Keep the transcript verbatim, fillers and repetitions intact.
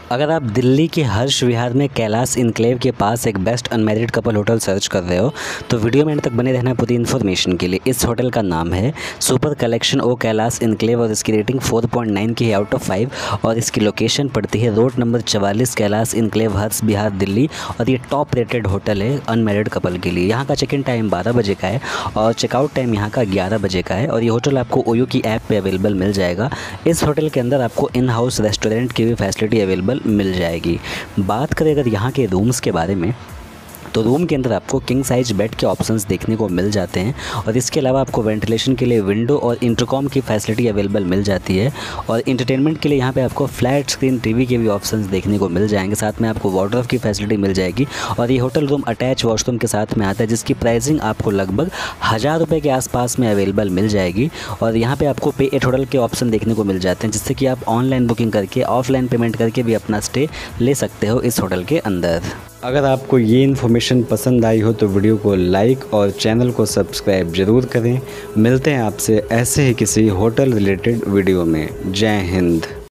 अगर आप दिल्ली के हर्ष विहार में कैलाश इनक्लेव के पास एक best unmarried couple hotel search कर रहे हो तो वीडियो में अंत तक बने रहना पूरी इन्फॉर्मेशन के लिए। इस होटल का नाम है super collection O Kailash enclave और इसकी रेटिंग चार पॉइंट नौ की है आउट ऑफ फाइव और इसकी लोकेशन पड़ती है रोड नंबर चवालीस कैलाश इनक्लेव हर्ष विहार दिल्ली और ये टॉप रेटेड होटल है अनमैरिड कपल के लिए। यहाँ का चेक इन टाइम बारह बजे का है और चेकआउट टाइम यहाँ का ग्यारह बजे का है और ये होटल आपको ओयो की ऐप पे अवेलेबल मिल जाएगा। इस होटल के अंदर आपको इन हाउस रेस्टोरेंट की भी फैसिलिटी अवेलेबल मिल जाएगी। बात करें अगर यहाँ के रूम्स के बारे में तो रूम के अंदर आपको किंग साइज बेड के ऑप्शंस देखने को मिल जाते हैं और इसके अलावा आपको वेंटिलेशन के लिए विंडो और इंटरकॉम की फैसिलिटी अवेलेबल मिल जाती है और इंटरटेनमेंट के लिए यहाँ पे आपको फ्लैट स्क्रीन टीवी के भी ऑप्शंस देखने को मिल जाएंगे। साथ में आपको वार्डरोब की फैसिलिटी मिल जाएगी और ये होटल रूम अटैच वॉशरूम के साथ में आता है जिसकी प्राइसिंग आपको लगभग हज़ार रुपये के आसपास में अवेलेबल मिल जाएगी। और यहाँ पर आपको पे एट होटल के ऑप्शन देखने को मिल जाते हैं जिससे कि आप ऑनलाइन बुकिंग करके ऑफलाइन पेमेंट करके भी अपना स्टे ले सकते हो इस होटल के अंदर। अगर आपको ये इन्फॉर्मेशन पसंद आई हो तो वीडियो को लाइक और चैनल को सब्सक्राइब ज़रूर करें। मिलते हैं आपसे ऐसे ही किसी होटल रिलेटेड वीडियो में। जय हिंद।